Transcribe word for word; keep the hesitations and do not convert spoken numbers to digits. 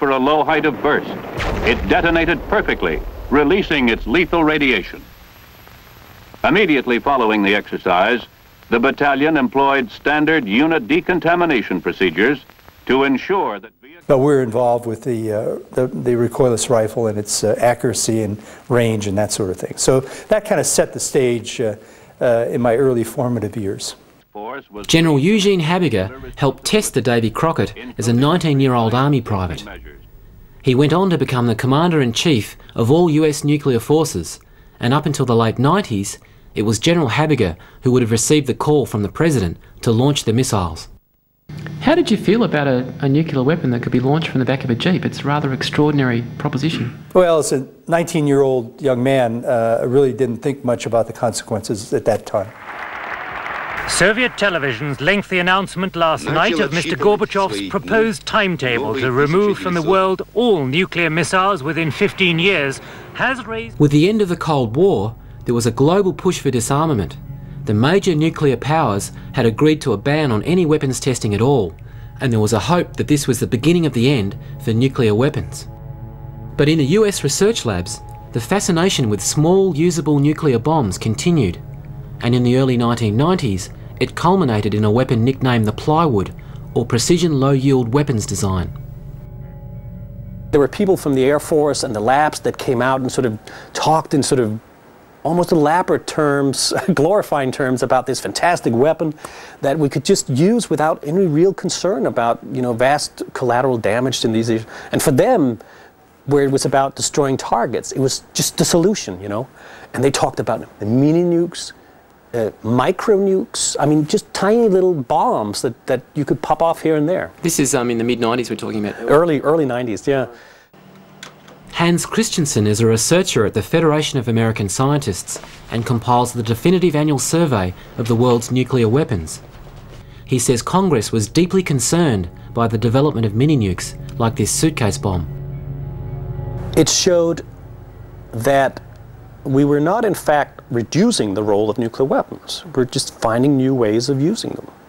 for a low height of burst. It detonated perfectly, releasing its lethal radiation. Immediately following the exercise, the battalion employed standard unit decontamination procedures to ensure that vehicles... But we're involved with the, uh, the, the recoilless rifle and its uh, accuracy and range and that sort of thing. So that kind of set the stage uh, uh, in my early formative years. General Eugene Habiger helped test the Davy Crockett as a nineteen-year-old Army private. He went on to become the Commander-in-Chief of all U S nuclear forces, and up until the late nineties, it was General Habiger who would have received the call from the President to launch the missiles. How did you feel about a, a nuclear weapon that could be launched from the back of a Jeep? It's a rather extraordinary proposition. Well, as a nineteen-year-old young man, uh, I really didn't think much about the consequences at that time. Soviet television's lengthy announcement last night of Mister Gorbachev's proposed timetable to remove from the world all nuclear missiles within fifteen years has raised... With the end of the Cold War, there was a global push for disarmament. The major nuclear powers had agreed to a ban on any weapons testing at all, and there was a hope that this was the beginning of the end for nuclear weapons. But in the U S research labs, the fascination with small, usable nuclear bombs continued, and in the early nineteen nineties, it culminated in a weapon nicknamed the plywood, or precision low-yield weapons design. There were people from the Air Force and the labs that came out and sort of talked in sort of almost elaborate terms, glorifying terms about this fantastic weapon that we could just use without any real concern about, you know, vast collateral damage in these issues. And for them, where it was about destroying targets, it was just the solution, you know. And they talked about the mini nukes, uh, micro nukes, I mean, just tiny little bombs that, that you could pop off here and there. This is um, in the mid nineties we're talking about. Early, early nineties, yeah. Hans Christensen is a researcher at the Federation of American Scientists and compiles the definitive annual survey of the world's nuclear weapons. He says Congress was deeply concerned by the development of mini-nukes like this suitcase bomb. It showed that we were not in fact reducing the role of nuclear weapons. We're just finding new ways of using them.